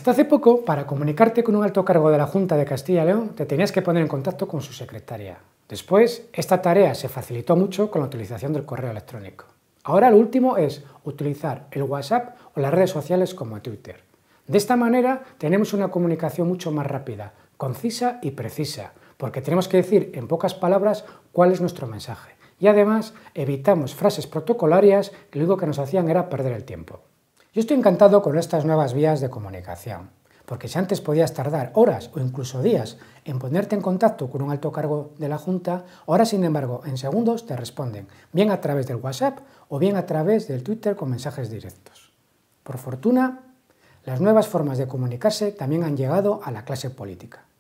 Hasta hace poco, para comunicarte con un alto cargo de la Junta de Castilla y León, te tenías que poner en contacto con su secretaria. Después, esta tarea se facilitó mucho con la utilización del correo electrónico. Ahora lo último es utilizar el WhatsApp o las redes sociales como Twitter. De esta manera tenemos una comunicación mucho más rápida, concisa y precisa, porque tenemos que decir en pocas palabras cuál es nuestro mensaje. Y además evitamos frases protocolarias que lo único que nos hacían era perder el tiempo. Yo estoy encantado con estas nuevas vías de comunicación, porque si antes podías tardar horas o incluso días en ponerte en contacto con un alto cargo de la Junta, ahora sin embargo en segundos te responden, bien a través del WhatsApp o bien a través del Twitter con mensajes directos. Por fortuna, las nuevas formas de comunicarse también han llegado a la clase política.